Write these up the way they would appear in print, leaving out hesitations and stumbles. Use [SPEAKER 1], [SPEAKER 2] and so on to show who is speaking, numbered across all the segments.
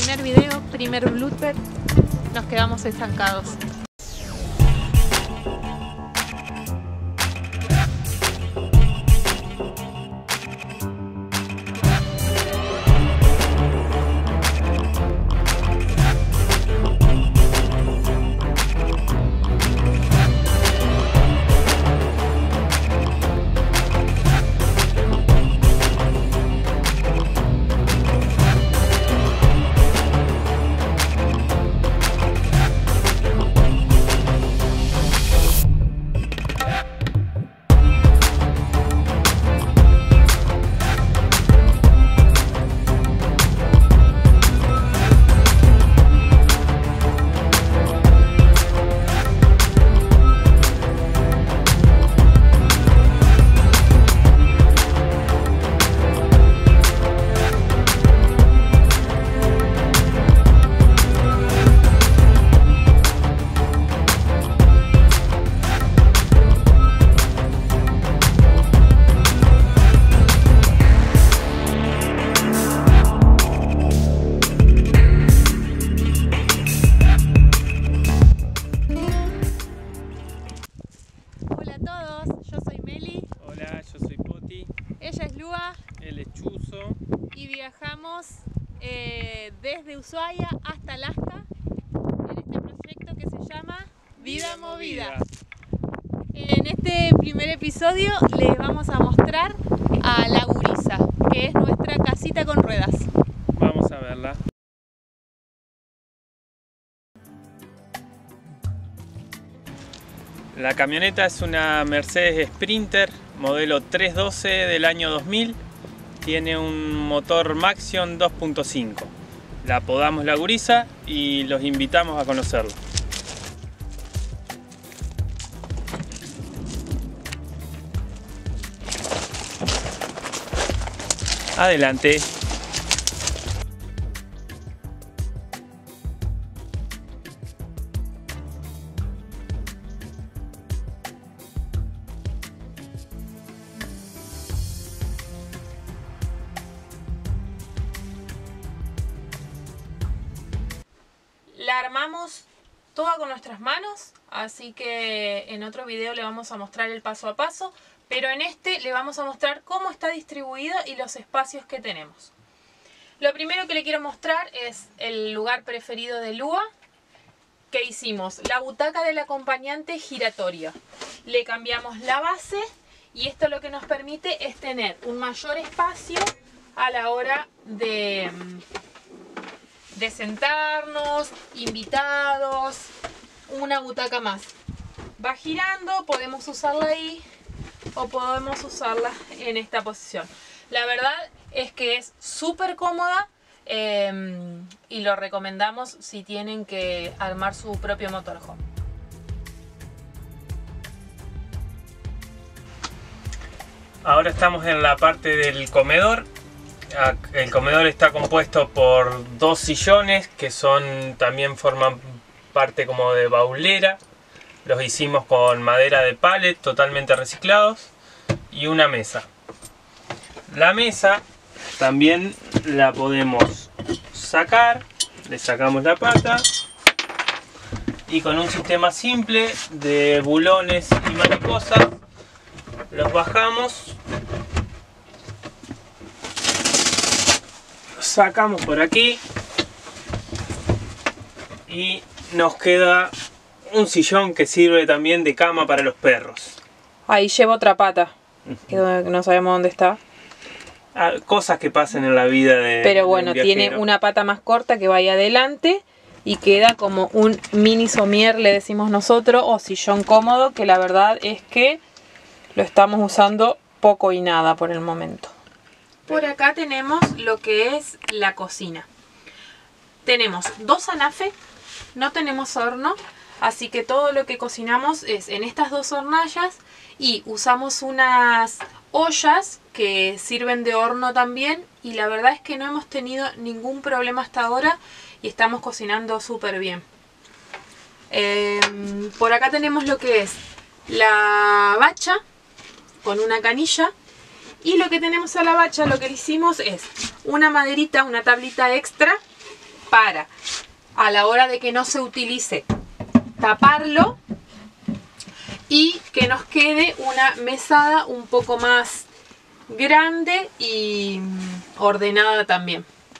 [SPEAKER 1] primer video, primer blooper, nos quedamos estancados.
[SPEAKER 2] El Lechuzo.
[SPEAKER 1] Y viajamos desde Ushuaia hasta Alaska en este proyecto que se llama Vida Movida. En este primer episodio les vamos a mostrar a La Gurisa, que es nuestra casita con ruedas.
[SPEAKER 2] Vamos a verla. La camioneta es una Mercedes Sprinter modelo 312 del año 2000. Tiene un motor Maxion 2.5. La apodamos La Gurisa y los invitamos a conocerla. Adelante.
[SPEAKER 1] La armamos toda con nuestras manos, así que en otro video le vamos a mostrar el paso a paso, pero en este le vamos a mostrar cómo está distribuida y los espacios que tenemos. Lo primero que le quiero mostrar es el lugar preferido de Lua, que hicimos la butaca del acompañante giratoria. Le cambiamos la base y esto lo que nos permite es tener un mayor espacio a la hora de sentarnos, invitados, una butaca más. Va girando, podemos usarla ahí o podemos usarla en esta posición. La verdad es que es súper cómoda y lo recomendamos si tienen que armar su propio motorhome.
[SPEAKER 2] Ahora estamos en la parte del comedor. El comedor está compuesto por dos sillones que también forman parte como de baulera. Los hicimos con madera de pallet totalmente reciclados y una mesa. La mesa también la podemos sacar, le sacamos la pata y con un sistema simple de bulones y mariposas los bajamos. Sacamos por aquí y nos queda un sillón que sirve también de cama para los perros.
[SPEAKER 1] Ahí lleva otra pata, que no sabemos dónde está.
[SPEAKER 2] Cosas que pasan en la vida de...
[SPEAKER 1] Pero bueno, tiene una pata más corta que va ahí adelante y queda como un mini somier, le decimos nosotros, o sillón cómodo, que la verdad es que lo estamos usando poco y nada por el momento. Por acá tenemos lo que es la cocina. Tenemos dos anafes, no tenemos horno, así que todo lo que cocinamos es en estas dos hornallas y usamos unas ollas que sirven de horno también y la verdad es que no hemos tenido ningún problema hasta ahora y estamos cocinando súper bien. Por acá tenemos lo que es la bacha con una canilla. Y lo que tenemos a la bacha, lo que le hicimos es una maderita, una tablita extra para, a la hora de que no se utilice, taparlo y que nos quede una mesada un poco más grande y ordenada también.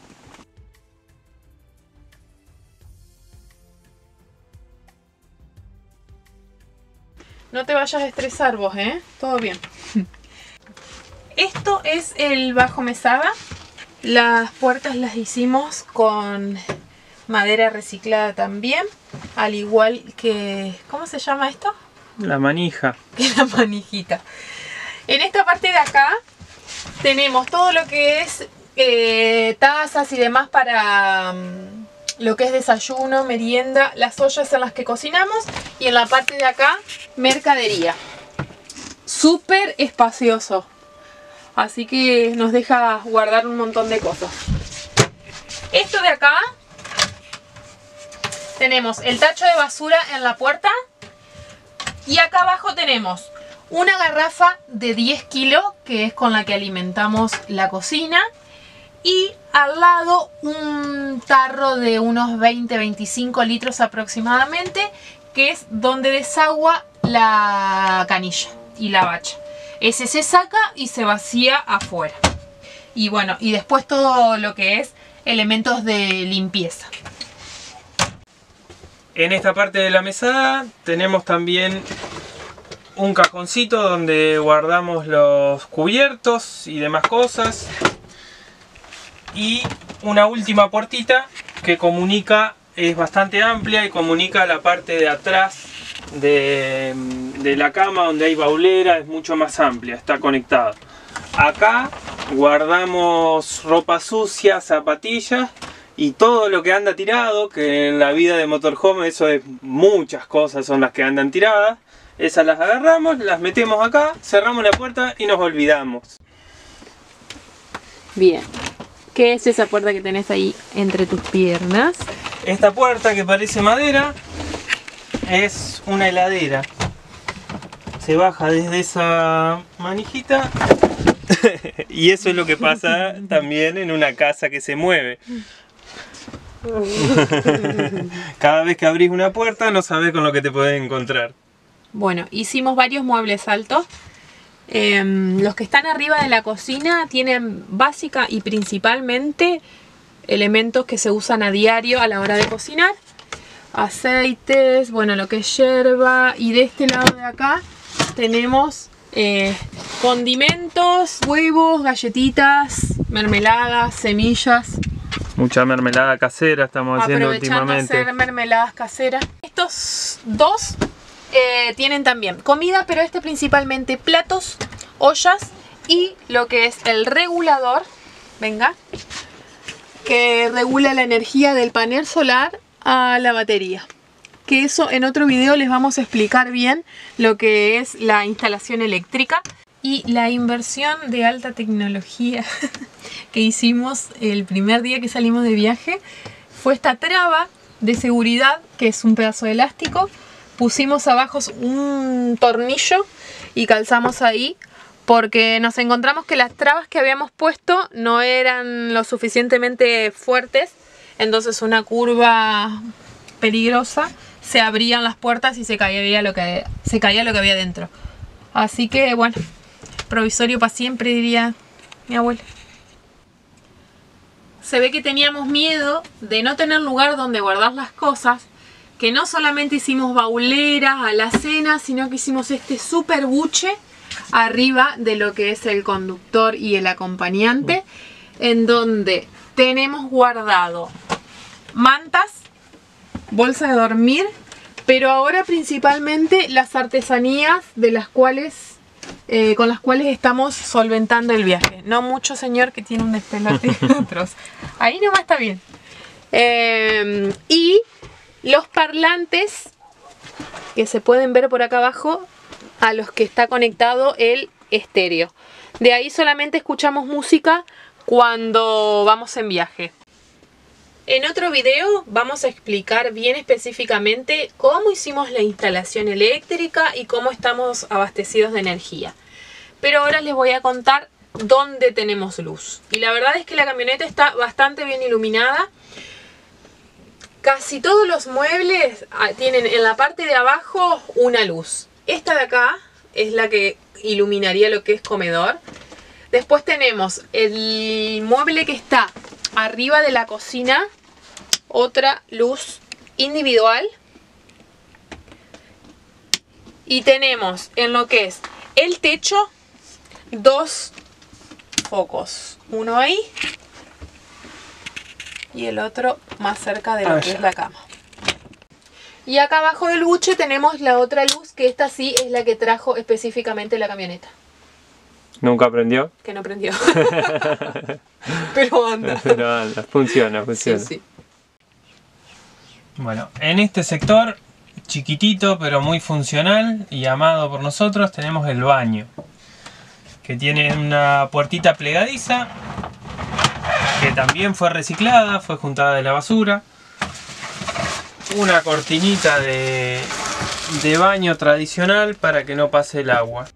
[SPEAKER 1] No te vayas a estresar vos, ¿eh? Todo bien. Esto es el bajo mesada. Las puertas las hicimos con madera reciclada también. Al igual que... ¿cómo se llama esto?
[SPEAKER 2] La manija.
[SPEAKER 1] La manijita. En esta parte de acá tenemos todo lo que es tazas y demás para lo que es desayuno, merienda, las ollas en las que cocinamos. Y en la parte de acá, mercadería. Súper espacioso. Así que nos deja guardar un montón de cosas. Esto de acá, tenemos el tacho de basura en la puerta. Y acá abajo tenemos una garrafa de 10 kilos, que es con la que alimentamos la cocina. Y al lado un tarro de unos 20-25 litros aproximadamente, que es donde desagua la canilla y la bacha. Ese se saca y se vacía afuera. Y bueno, y después todo lo que es elementos de limpieza.
[SPEAKER 2] En esta parte de la mesada tenemos también un cajoncito donde guardamos los cubiertos y demás cosas. Y una última puertita que comunica, es bastante amplia y comunica la parte de atrás de la cama, donde hay baulera, es mucho más amplia, está conectada. Acá guardamos ropa sucia, zapatillas y todo lo que anda tirado, que en la vida de motorhome eso es, muchas cosas son las que andan tiradas. Esas las agarramos, las metemos acá, cerramos la puerta y nos olvidamos.
[SPEAKER 1] Bien. ¿Qué es esa puerta que tenés ahí entre tus piernas?
[SPEAKER 2] Esta puerta que parece madera es una heladera. Se baja desde esa manijita y eso es lo que pasa también en una casa que se mueve. Cada vez que abrís una puerta no sabés con lo que te podés encontrar.
[SPEAKER 1] Bueno, hicimos varios muebles altos. Los que están arriba de la cocina tienen básica y principalmente elementos que se usan a diario a la hora de cocinar. Aceites, bueno, lo que es yerba. Y de este lado de acá tenemos condimentos, huevos, galletitas, mermeladas, semillas.
[SPEAKER 2] Mucha mermelada casera estamos haciendo últimamente.
[SPEAKER 1] Hacer mermeladas caseras. Estos dos tienen también comida, pero principalmente platos, ollas y lo que es el regulador, venga, que regula la energía del panel solar a la batería. Que eso en otro video les vamos a explicar bien lo que es la instalación eléctrica. Y la inversión de alta tecnología que hicimos el primer día que salimos de viaje fue esta traba de seguridad, que es un pedazo de elástico. Pusimos abajo un tornillo y calzamos ahí porque nos encontramos que las trabas que habíamos puesto no eran lo suficientemente fuertes. Entonces una curva peligrosa, se abrían las puertas y se caía lo que había dentro. Así que bueno, provisorio para siempre, diría mi abuela. Se ve que teníamos miedo de no tener lugar donde guardar las cosas, que no solamente hicimos bauleras, alacenas, sino que hicimos este super buche arriba de lo que es el conductor y el acompañante, en donde tenemos guardado mantas, bolsa de dormir, pero ahora principalmente las artesanías de las cuales con las cuales estamos solventando el viaje. No mucho, señor, que tiene un despelote atroz. Ahí nomás está bien. Y los parlantes que se pueden ver por acá abajo, a los que está conectado el estéreo. De ahí solamente escuchamos música cuando vamos en viaje. En otro video vamos a explicar bien específicamente cómo hicimos la instalación eléctrica y cómo estamos abastecidos de energía. Pero ahora les voy a contar dónde tenemos luz. Y la verdad es que la camioneta está bastante bien iluminada. casi todos los muebles tienen en la parte de abajo una luz. Esta de acá es la que iluminaría lo que es comedor. Después tenemos el mueble que está arriba de la cocina, otra luz individual. Y tenemos en lo que es el techo dos focos. Uno ahí y el otro más cerca de lo que es la cama. Y acá abajo del buche tenemos la otra luz, que esta sí es la que trajo específicamente la camioneta.
[SPEAKER 2] ¿Nunca prendió?
[SPEAKER 1] Que no prendió. Pero anda.
[SPEAKER 2] Pero anda, funciona.
[SPEAKER 1] Sí, sí.
[SPEAKER 2] Bueno, en este sector, chiquitito pero muy funcional y amado por nosotros, tenemos el baño. Que tiene una puertita plegadiza, que también fue reciclada, fue juntada de la basura. Una cortinita de baño tradicional para que no pase el agua.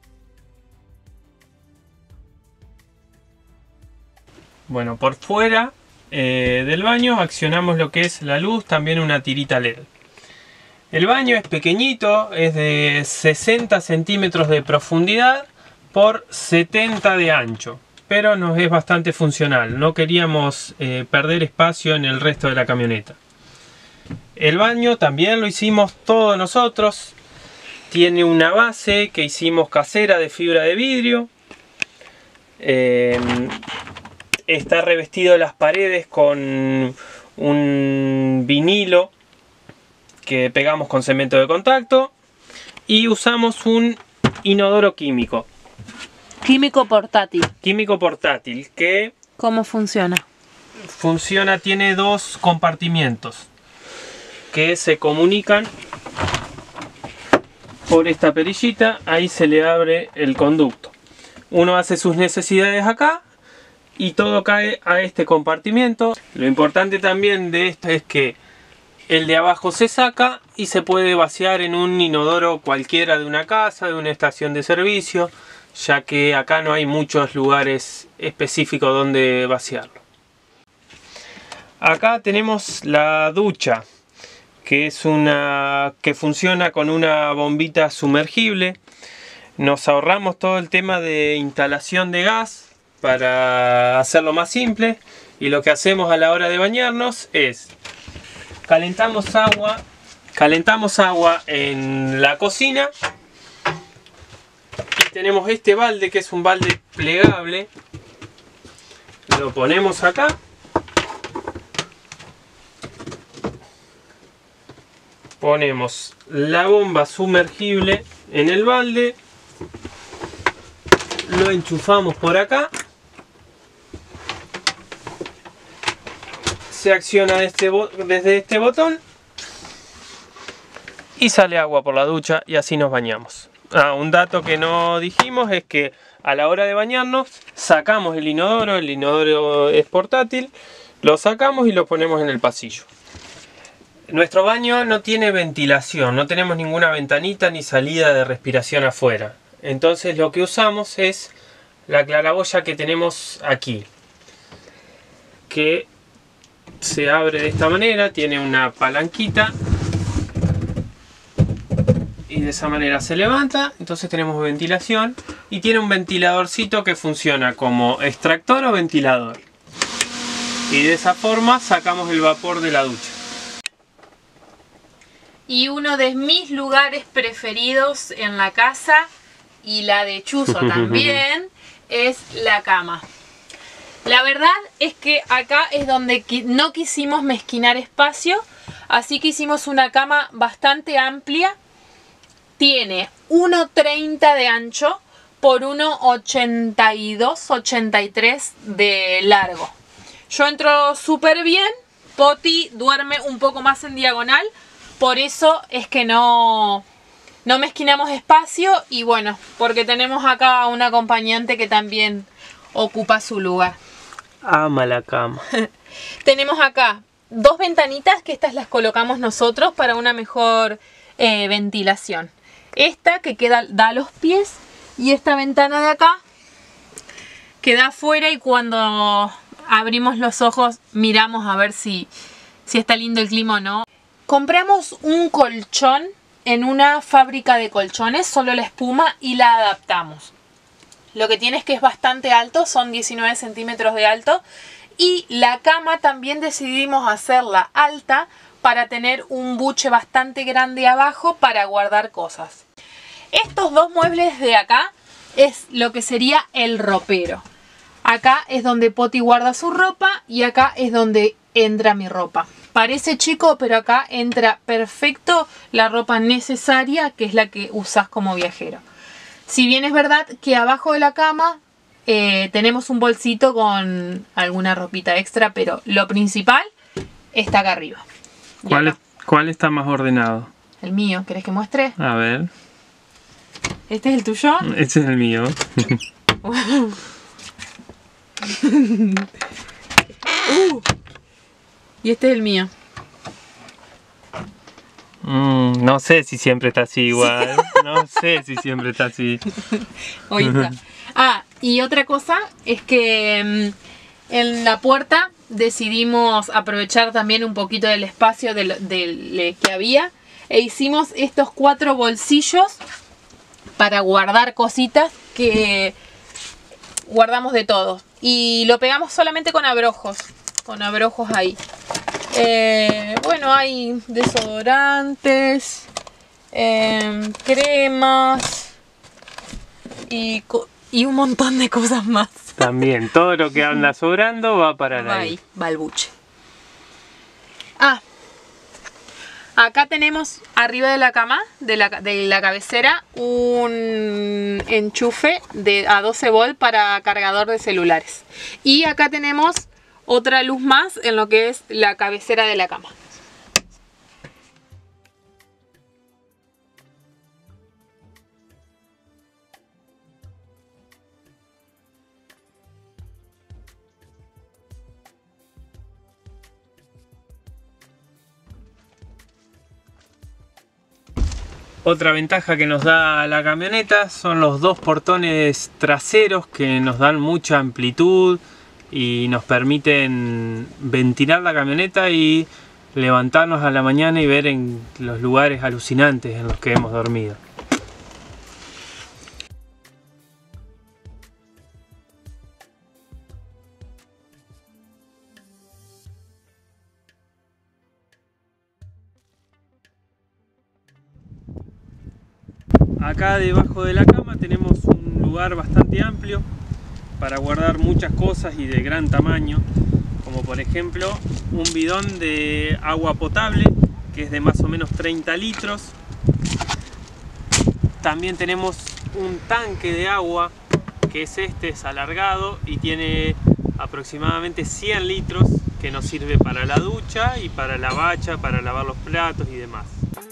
[SPEAKER 2] Bueno, por fuera del baño accionamos lo que es la luz, también una tirita LED. El baño es pequeñito, es de 60 centímetros de profundidad por 70 de ancho, pero nos es bastante funcional. No queríamos perder espacio en el resto de la camioneta. El baño también lo hicimos todos nosotros. Tiene una base que hicimos casera de fibra de vidrio. Está revestido las paredes con un vinilo que pegamos con cemento de contacto. Y usamos un inodoro químico.
[SPEAKER 1] Químico portátil.
[SPEAKER 2] Químico portátil que...
[SPEAKER 1] ¿Cómo funciona?
[SPEAKER 2] Funciona, tiene dos compartimientos que se comunican por esta perillita. Ahí se le abre el conducto. Uno hace sus necesidades acá y todo cae a este compartimento. Lo importante también de esto es que el de abajo se saca y se puede vaciar en un inodoro cualquiera de una casa, de una estación de servicio, ya que acá no hay muchos lugares específicos donde vaciarlo. Acá tenemos la ducha, que es que funciona con una bombita sumergible. Nos ahorramos todo el tema de instalación de gas para hacerlo más simple, y lo que hacemos a la hora de bañarnos es calentamos agua en la cocina y tenemos este balde, que es un balde plegable. Lo ponemos acá. Ponemos la bomba sumergible en el balde, lo enchufamos por acá, se acciona desde este botón y sale agua por la ducha y así nos bañamos. Un dato que no dijimos es que a la hora de bañarnos sacamos el inodoro es portátil, lo sacamos y lo ponemos en el pasillo. Nuestro baño no tiene ventilación, no tenemos ninguna ventanita ni salida de respiración afuera. Entonces lo que usamos es la claraboya que tenemos aquí, que se abre de esta manera, tiene una palanquita y de esa manera se levanta. Entonces tenemos ventilación y tiene un ventiladorcito que funciona como extractor o ventilador. Y de esa forma sacamos el vapor de la ducha.
[SPEAKER 1] Y uno de mis lugares preferidos en la casa, y la de Chuzo también, es la cama. La verdad es que acá es donde no quisimos mezquinar espacio, así que hicimos una cama bastante amplia. Tiene 1,30 de ancho por 1,82, 83 de largo. Yo entro súper bien. Poti duerme un poco más en diagonal. Por eso es que no mezquinamos espacio, y bueno, porque tenemos acá un acompañante que también ocupa su lugar.
[SPEAKER 2] Ama la cama.
[SPEAKER 1] Tenemos acá dos ventanitas, que estas las colocamos nosotros para una mejor ventilación. Esta que da a los pies, y esta ventana de acá que da afuera, y cuando abrimos los ojos miramos a ver si si está lindo el clima o no. Compramos un colchón en una fábrica de colchones, solo la espuma, y la adaptamos. Lo que tiene es que es bastante alto, son 19 centímetros de alto. Y la cama también decidimos hacerla alta para tener un buche bastante grande abajo para guardar cosas. Estos dos muebles de acá es lo que sería el ropero. Acá es donde Poti guarda su ropa y acá es donde entra mi ropa. Parece chico, pero acá entra perfecto la ropa necesaria, que es la que usas como viajero. Si bien es verdad que abajo de la cama tenemos un bolsito con alguna ropita extra, pero lo principal está acá arriba.
[SPEAKER 2] ¿Cuál está más ordenado?
[SPEAKER 1] El mío, ¿querés que muestre?
[SPEAKER 2] A ver.
[SPEAKER 1] ¿Este es el tuyo?
[SPEAKER 2] Este es el mío.
[SPEAKER 1] Y este es el mío.
[SPEAKER 2] No sé si siempre está así igual. No sé si siempre está así.
[SPEAKER 1] Hoy está. Ah, y otra cosa es que en la puerta decidimos aprovechar también un poquito del espacio que había e hicimos estos 4 bolsillos para guardar cositas que guardamos de todo. Y lo pegamos solamente con abrojos ahí. Bueno, hay desodorantes, cremas y un montón de cosas más.
[SPEAKER 2] También, todo lo que anda sobrando va para ahí.
[SPEAKER 1] Va el buche. Ah, acá tenemos arriba de la cama, de la cabecera, un enchufe a 12 volt para cargador de celulares. Y acá tenemos otra luz más en lo que es la cabecera de la cama.
[SPEAKER 2] Otra ventaja que nos da la camioneta son los 2 portones traseros que nos dan mucha amplitud y nos permiten ventilar la camioneta y levantarnos a la mañana y ver en los lugares alucinantes en los que hemos dormido. Acá debajo de la cama tenemos un lugar bastante amplio para guardar muchas cosas y de gran tamaño, como por ejemplo un bidón de agua potable que es de más o menos 30 litros. También tenemos un tanque de agua que es alargado y tiene aproximadamente 100 litros que nos sirve para la ducha y para la bacha, para lavar los platos y demás.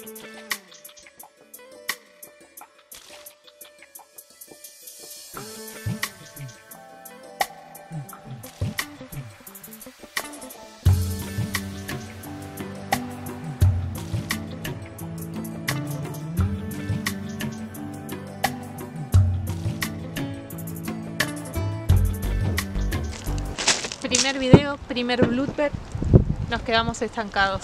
[SPEAKER 1] Primer video, primer blooper, nos quedamos estancados.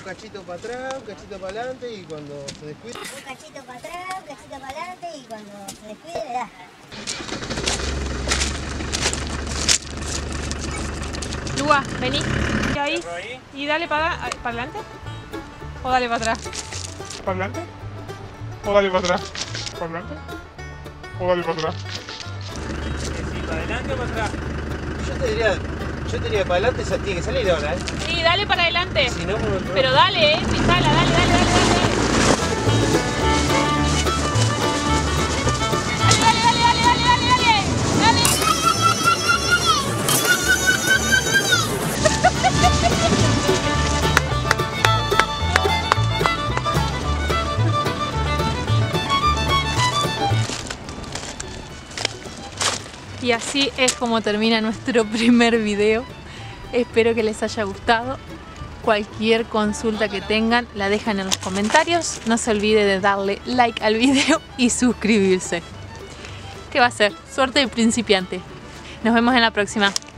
[SPEAKER 3] cachito para atrás, un cachito para adelante y cuando se descuide...
[SPEAKER 4] Un cachito para atrás, un cachito para adelante y cuando se descuide le das.
[SPEAKER 1] Lua, vení. Y ahí. Y dale para adelante. O dale para atrás.
[SPEAKER 5] ¿Para adelante? ¿O dale para atrás? ¿Para adelante? ¿O dale para atrás?
[SPEAKER 2] ¿Para adelante o para atrás?
[SPEAKER 3] Yo te diría para adelante, tiene que salir ahora, ¿eh?
[SPEAKER 1] Sí, dale para adelante.
[SPEAKER 3] Si no,
[SPEAKER 1] Pero dale, fijala, dale. Y así es como termina nuestro primer video. Espero que les haya gustado. Cualquier consulta que tengan la dejan en los comentarios. No se olvide de darle like al video y suscribirse. ¿Qué va a ser? Suerte de principiante. Nos vemos en la próxima.